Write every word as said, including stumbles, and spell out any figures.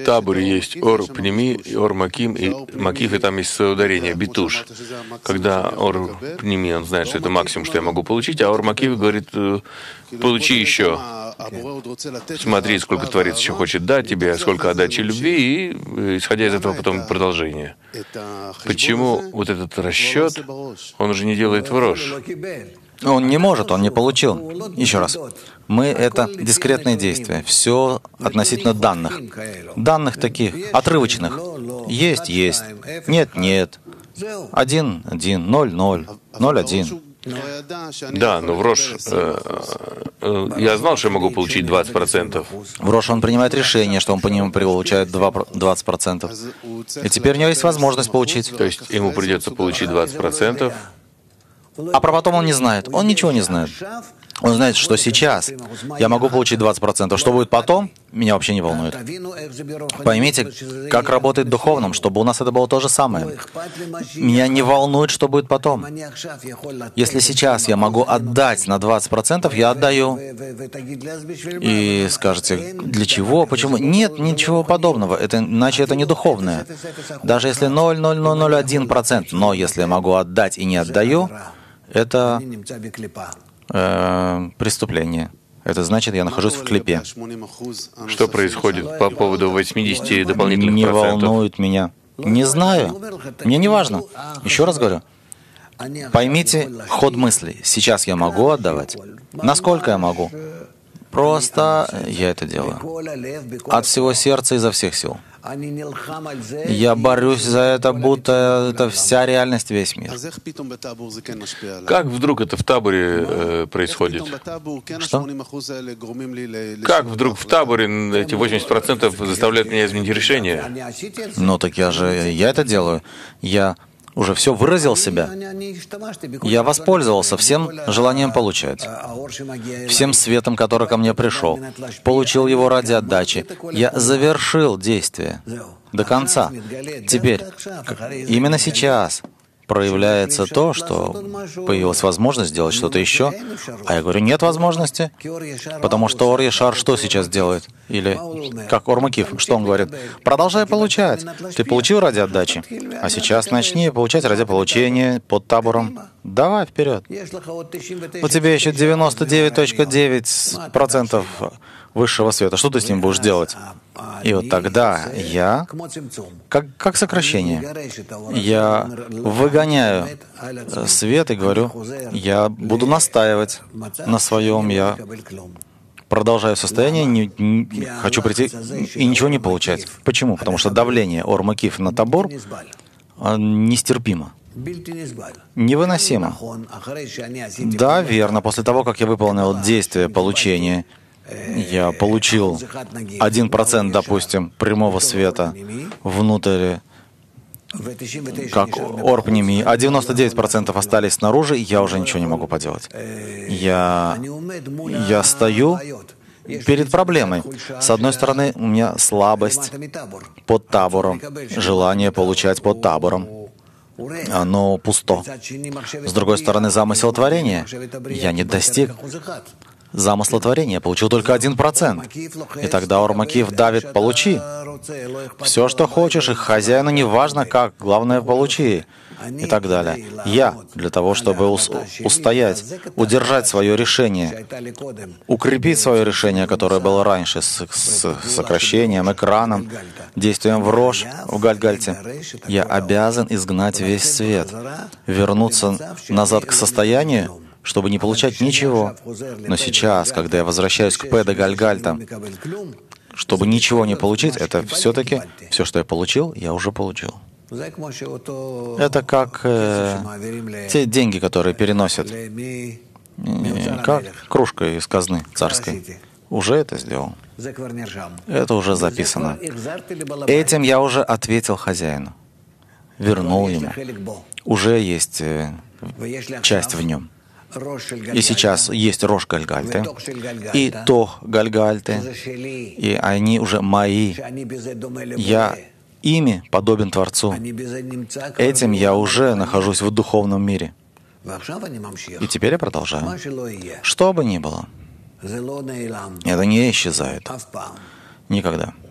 таборе есть ор пними, ор маким, и макиф, и там есть свое ударение, битуш. Когда ор пними, он знает, что это максимум, что я могу получить, а ор макиф говорит, получи еще. Смотри, сколько Творец еще хочет дать тебе, сколько отдачи любви, и исходя из этого потом продолжение. Почему вот этот расчет, он уже не делает врожь? Он не может, он не получил. Еще раз. Мы — это дискретные действия. Все относительно данных. Данных таких, отрывочных. Есть, есть. Нет, нет. Один, один, ноль, ноль, ноль, один. Да, но в Рош э, э, я знал, что я могу получить двадцать процентов. В Рош он принимает решение, что он по нему получает двадцать процентов. И теперь у него есть возможность получить. То есть ему придется получить двадцать процентов. А про потом он не знает. Он ничего не знает. Он знает, что сейчас я могу получить двадцать процентов. Что будет потом, меня вообще не волнует. Поймите, как работает в духовном, чтобы у нас это было то же самое. Меня не волнует, что будет потом. Если сейчас я могу отдать на двадцать процентов, я отдаю. И скажете, для чего, почему? Нет, ничего подобного. Это, иначе это не духовное. Даже если ноль целых ноль ноль ноль один процент, но если я могу отдать и не отдаю, это э, преступление. Это значит, я нахожусь в клипе. Что происходит по поводу восьмидесяти дополнительных не процентов? Не волнует меня. Не знаю. Мне не важно. Еще раз говорю. Поймите ход мысли. Сейчас я могу отдавать. Насколько я могу? Просто я это делаю. От всего сердца, изо всех сил. Я борюсь за это, будто это вся реальность, весь мир. Как вдруг это в таборе э, происходит? Что? Как вдруг в таборе эти восемьдесят процентов заставляют меня изменить решение? Ну так я же, я это делаю. Я уже все выразил себя. Я воспользовался всем желанием получать, всем светом, который ко мне пришел, получил его ради отдачи. Я завершил действие до конца. Теперь, именно сейчас проявляется то, что появилась возможность сделать что-то еще, а я говорю, нет возможности, потому что Ор Яшар что сейчас делает? Или как Ор Макиф, что он говорит? Продолжай получать. Ты получил ради отдачи, а сейчас начни получать ради получения под табором. Давай вперед. У тебя еще девяносто девять целых девять процентов высшего света. Что ты с ним будешь делать? И вот тогда я, как, как сокращение, я выгоняю свет и говорю, я буду настаивать на своем, я продолжаю состояние, не, не, хочу прийти и ничего не получать. Почему? Потому что давление Ор Макиф на табор нестерпимо. Невыносимо. Да, верно. После того, как я выполнил действие получения, я получил один процент, допустим, прямого света внутрь, как орпними, а девяносто девять процентов остались снаружи, я уже ничего не могу поделать. Я, я стою перед проблемой. С одной стороны, у меня слабость под табором, желание получать под табором. Оно пусто. С другой стороны, замысел творения. Я не достиг замысла творения, я получил только один процент. И тогда Ор Макиф давит «получи». Все, что хочешь, и хозяину не важно как, главное получи. И так далее. Я, для того, чтобы устоять, удержать свое решение, укрепить свое решение, которое было раньше, с, с сокращением, экраном, действием в Рош, в Гальгальте, я обязан изгнать весь свет, вернуться назад к состоянию, чтобы не получать ничего. Но сейчас, когда я возвращаюсь к Педа Гальгальта, чтобы ничего не получить, это все-таки все, что я получил, я уже получил. Это как э, те деньги, которые переносят, э, как кружка из казны царской. Уже это сделал. Это уже записано. Этим я уже ответил хозяину, вернул ему. Уже есть э, часть в нем. И сейчас есть Рош Гальгальты и Тох Гальгальты, и они уже мои. Я ими подобен Творцу. Этим я уже нахожусь в духовном мире. И теперь я продолжаю. Что бы ни было, это не исчезает. Никогда.